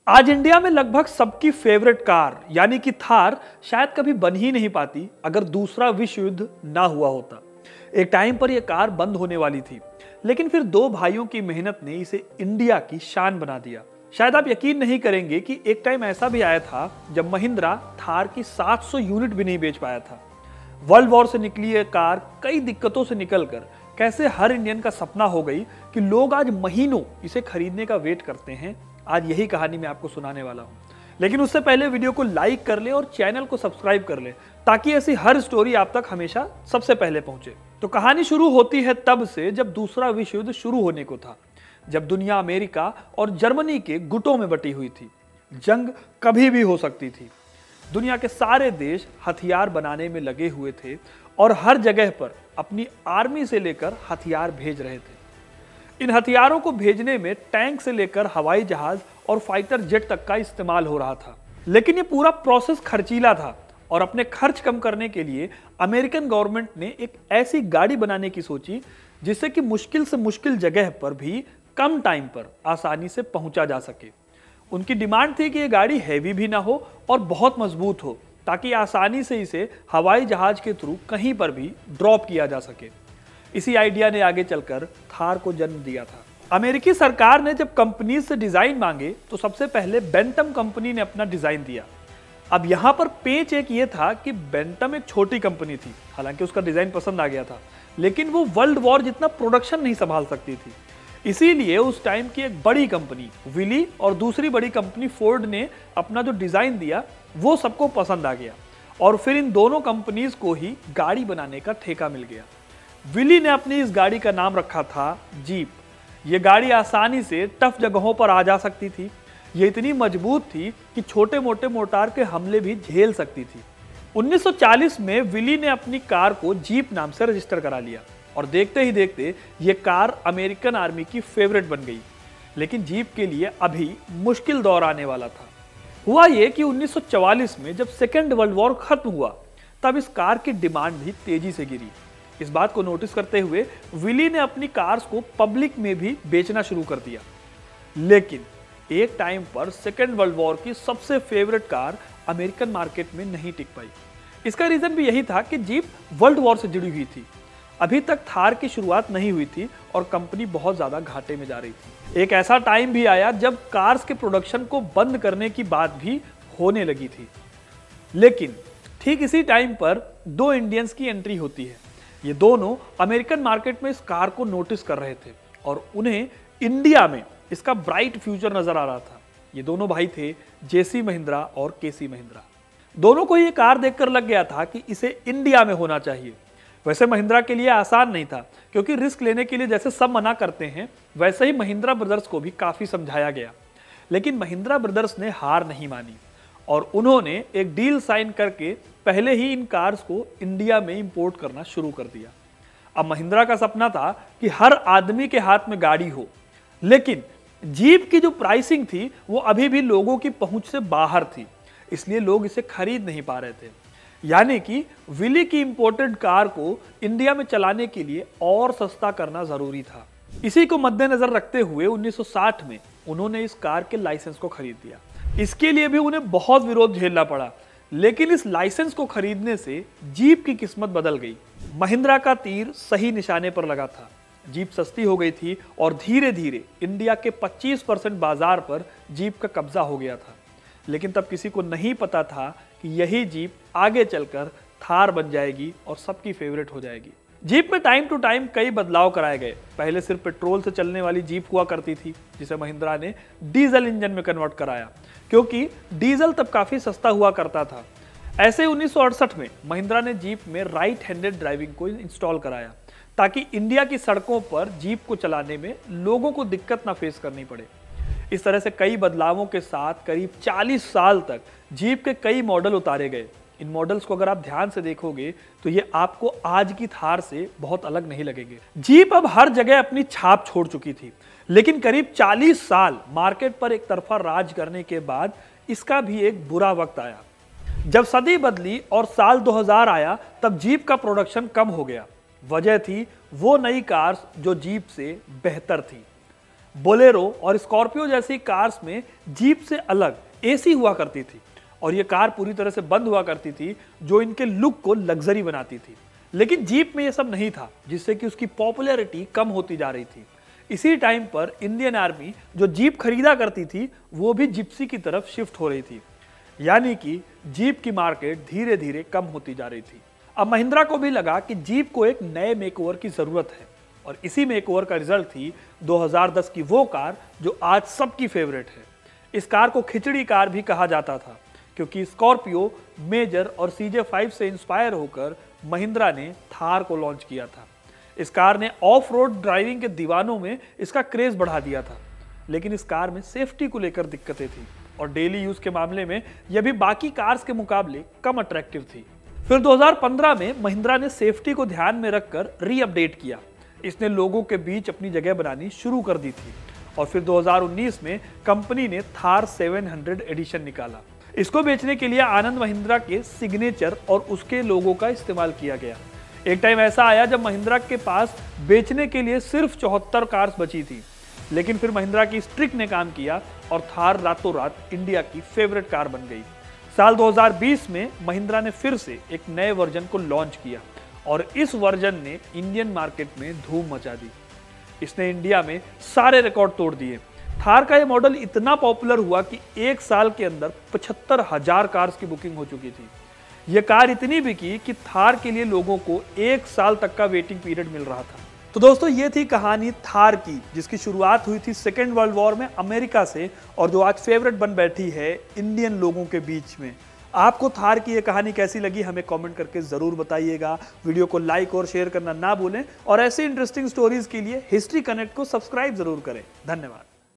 आज इंडिया में लगभग सबकी फेवरेट कार यानी कि थार शायद कभी बन ही नहीं पाती अगर दूसरा विश्व युद्ध ना हुआ होता। एक टाइम पर यह कार बंद होने वाली थी, लेकिन फिर दो भाइयों की मेहनत ने इसे इंडिया की शान बना दिया। शायद आप यकीन नहीं करेंगे कि एक टाइम ऐसा भी आया था जब महिंद्रा थार की 700 यूनिट भी नहीं बेच पाया था। वर्ल्ड वॉर से निकली यह कार कई दिक्कतों से निकलकर कैसे हर इंडियन का सपना हो गई कि लोग आज महीनों इसे खरीदने का वेट करते हैं। आज यही कहानी मैं आपको सुनाने वाला हूं, लेकिन उससे पहले वीडियो को लाइक कर ले और चैनल को सब्सक्राइब कर ले ताकि ऐसी हर स्टोरी आप तक हमेशा सबसे पहले पहुंचे। तो कहानी शुरू होती है तब से जब दूसरा विश्व युद्ध शुरू होने को था, जब दुनिया अमेरिका और जर्मनी के गुटों में बटी हुई थी। जंग कभी भी हो सकती थी। दुनिया के सारे देश हथियार बनाने में लगे हुए थे और हर जगह पर अपनी आर्मी से लेकर हथियार भेज रहे थे। इन हथियारों को भेजने में टैंक से लेकर हवाई जहाज और फाइटर जेट तक का इस्तेमाल हो रहा था, लेकिन ये पूरा प्रोसेस खर्चीला था और अपने खर्च कम करने के लिए अमेरिकन गवर्नमेंट ने एक ऐसी गाड़ी बनाने की सोची जिससे कि मुश्किल से मुश्किल जगह पर भी कम टाइम पर आसानी से पहुंचा जा सके। उनकी डिमांड थी कि ये गाड़ी हैवी भी ना हो और बहुत मजबूत हो ताकि आसानी से इसे हवाई जहाज के थ्रू कहीं पर भी ड्रॉप किया जा सके। इसी आइडिया ने आगे चलकर थार को जन्म दिया था। अमेरिकी सरकार ने जब कंपनी से डिजाइन मांगे तो सबसे पहले बेंटम कंपनी ने अपना डिजाइन दिया। अब यहां पर पेच एक ये था कि बेंटम एक छोटी कंपनी थी, हालांकि उसका डिजाइन पसंद आ गया था, लेकिन वो वर्ल्ड वॉर जितना प्रोडक्शन नहीं संभाल सकती थी। इसीलिए उस टाइम की एक बड़ी कंपनी विली और दूसरी बड़ी कंपनी फोर्ड ने अपना जो डिजाइन दिया वो सबको पसंद आ गया और फिर इन दोनों कंपनीज को ही गाड़ी बनाने का ठेका मिल गया। विली ने अपनी इस गाड़ी का नाम रखा था जीप। ये गाड़ी आसानी से टफ जगहों पर आ जा सकती थी। ये इतनी मजबूत थी कि छोटे मोटे मोर्टार के हमले भी झेल सकती थी। 1940 में विली ने अपनी कार को जीप नाम से रजिस्टर करा लिया और देखते ही देखते ये कार अमेरिकन आर्मी की फेवरेट बन गई। लेकिन जीप के लिए अभी मुश्किल दौर आने वाला था। हुआ ये कि 1944 में जब सेकेंड वर्ल्ड वॉर खत्म हुआ तब इस कार की डिमांड भी तेजी से गिरी। इस बात को नोटिस करते हुए विली ने अपनी कार्स को पब्लिक में भी बेचना शुरू कर दिया। लेकिन एक टाइम पर सेकेंड वर्ल्ड वॉर की सबसे फेवरेट कार अमेरिकन मार्केट में नहीं टिक पाई। इसका रीजन भी यही था कि जीप वर्ल्ड वॉर से जुड़ी हुई थी। अभी तक थार की शुरुआत नहीं हुई थी और कंपनी बहुत ज्यादा घाटे में जा रही थी। एक ऐसा टाइम भी आया जब कार्स के प्रोडक्शन को बंद करने की बात भी होने लगी थी। लेकिन ठीक इसी टाइम पर दो इंडियंस की एंट्री होती है। ये दोनों अमेरिकन मार्केट में इस कार को नोटिस कर रहे थे और उन्हें इंडिया में इसका ब्राइट फ्यूचर नजर आ रहा था। ये दोनों भाई थे जेसी महिंद्रा और केसी महिंद्रा। दोनों को ये कार देखकर लग गया था कि इसे इंडिया में होना चाहिए। वैसे महिंद्रा के लिए आसान नहीं था, क्योंकि रिस्क लेने के लिए जैसे सब मना करते हैं वैसे ही महिंद्रा ब्रदर्स को भी काफी समझाया गया। लेकिन महिंद्रा ब्रदर्स ने हार नहीं मानी और उन्होंने एक डील साइन करके पहले ही इन कार्स को इंडिया में इंपोर्ट करना शुरू कर दिया। अब महिंद्रा का सपना था कि हर आदमी के हाथ में गाड़ी हो, लेकिन जीप की जो प्राइसिंग थी वो अभी भी लोगों की पहुंच से बाहर थी, इसलिए लोग इसे खरीद नहीं पा रहे थे। यानी कि विली की इंपोर्टेड कार को इंडिया में चलाने के लिए और सस्ता करना जरूरी था। इसी को मद्देनजर रखते हुए 1960 में उन्होंने इस कार के लाइसेंस को खरीद दिया। इसके लिए भी उन्हें बहुत विरोध झेलना पड़ा, लेकिन इस लाइसेंस को खरीदने से जीप की किस्मत बदल गई। महिंद्रा का तीर सही निशाने पर लगा था। जीप सस्ती हो गई थी और धीरे धीरे इंडिया के 25% बाजार पर जीप का कब्जा हो गया था। लेकिन तब किसी को नहीं पता था कि यही जीप आगे चलकर थार बन जाएगी और सबकी फेवरेट हो जाएगी। जीप में टाइम टू टाइम कई बदलाव कराए गए। पहले सिर्फ पेट्रोल से चलने वाली जीप हुआ करती थी, जिसे महिंद्रा ने डीजल इंजन में कन्वर्ट कराया, क्योंकि डीजल तब काफी सस्ता हुआ करता था। ऐसे 1968 में महिंद्रा ने जीप में राइट हैंडेड ड्राइविंग को इंस्टॉल कराया ताकि इंडिया की सड़कों पर जीप को चलाने में लोगों को दिक्कत ना फेस करनी पड़े। इस तरह से कई बदलावों के साथ करीब 40 साल तक जीप के कई मॉडल उतारे गए। इन मॉडल्स को अगर आप ध्यान से देखोगे तो ये आपको आज की थार से बहुत अलग नहीं लगेंगे। जीप अब हर जगह अपनी छाप छोड़ चुकी थी, लेकिन करीब 40 साल मार्केट पर एक तरफा राज करने के बाद इसका भी एक बुरा वक्त आया। जब सदी बदली और साल 2000 आया तब जीप का प्रोडक्शन कम हो गया। वजह थी वो नई कार्स जो जीप से बेहतर थी। बोलेरो और स्कॉर्पियो जैसी कार्स में जीप से अलग एसी हुआ करती थी और ये कार पूरी तरह से बंद हुआ करती थी, जो इनके लुक को लग्जरी बनाती थी। लेकिन जीप में ये सब नहीं था, जिससे कि उसकी पॉपुलैरिटी कम होती जा रही थी। इसी टाइम पर इंडियन आर्मी जो जीप खरीदा करती थी वो भी जिप्सी की तरफ शिफ्ट हो रही थी, यानी कि जीप की मार्केट धीरे धीरे कम होती जा रही थी। अब महिंद्रा को भी लगा कि जीप को एक नए मेकओवर की जरूरत है और इसी मेकओवर का रिजल्ट थी 2010 की वो कार जो आज सबकी फेवरेट है। इस कार को खिचड़ी कार भी कहा जाता था, क्योंकि स्कॉर्पियो, मेजर और CJ5 से इंस्पायर होकर महिंद्रा ने थार को लॉन्च किया था। इस कार ने ऑफ रोड ड्राइविंग के दीवानों में इसका क्रेज बढ़ा दिया था, लेकिन इस कार में सेफ्टी को लेकर दिक्कतें थी और डेली यूज के मामले में यह भी बाकी कार्स के मुकाबले कम अट्रैक्टिव थी। फिर 2015 में महिंद्रा ने सेफ्टी को ध्यान में रखकर रीअपडेट किया। इसने लोगों के बीच अपनी जगह बनानी शुरू कर दी थी और फिर 2019 में कंपनी ने थार 700 एडिशन निकाला। इसको बेचने के लिए आनंद महिंद्रा के सिग्नेचर और उसके लोगों का इस्तेमाल किया गया। एक टाइम ऐसा आया जब महिंद्रा के पास बेचने के लिए सिर्फ 74 कार्स बची थी, लेकिन फिर महिंद्रा की स्ट्रिक ने काम किया और थार रातों रात इंडिया की फेवरेट कार बन गई। साल 2020 में महिंद्रा ने फिर से एक नए वर्जन को लॉन्च किया और इस वर्जन ने इंडियन मार्केट में धूम मचा दी। इसने इंडिया में सारे रिकॉर्ड तोड़ दिए। थार का ये मॉडल इतना पॉपुलर हुआ कि एक साल के अंदर 75,000 कार्स की बुकिंग हो चुकी थी। यह कार इतनी बिकी कि थार के लिए लोगों को एक साल तक का वेटिंग पीरियड मिल रहा था। तो दोस्तों, ये थी कहानी थार की, जिसकी शुरुआत हुई थी सेकेंड वर्ल्ड वॉर में अमेरिका से और जो आज फेवरेट बन बैठी है इंडियन लोगों के बीच में। आपको थार की ये कहानी कैसी लगी हमें कमेंट करके जरूर बताइएगा। वीडियो को लाइक और शेयर करना ना भूलें और ऐसे इंटरेस्टिंग स्टोरीज के लिए हिस्ट्री कनेक्ट को सब्सक्राइब जरूर करें। धन्यवाद।